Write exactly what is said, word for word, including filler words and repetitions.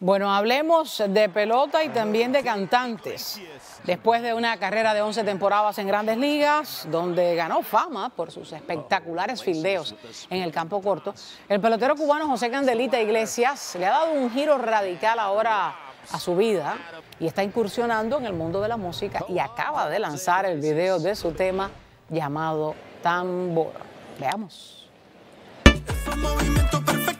Bueno, hablemos de pelota y también de cantantes. Después de una carrera de once temporadas en Grandes Ligas, donde ganó fama por sus espectaculares fildeos en el campo corto, el pelotero cubano José Candelita Iglesias le ha dado un giro radical ahora a su vida y está incursionando en el mundo de la música y acaba de lanzar el video de su tema llamado Tambor. Veamos.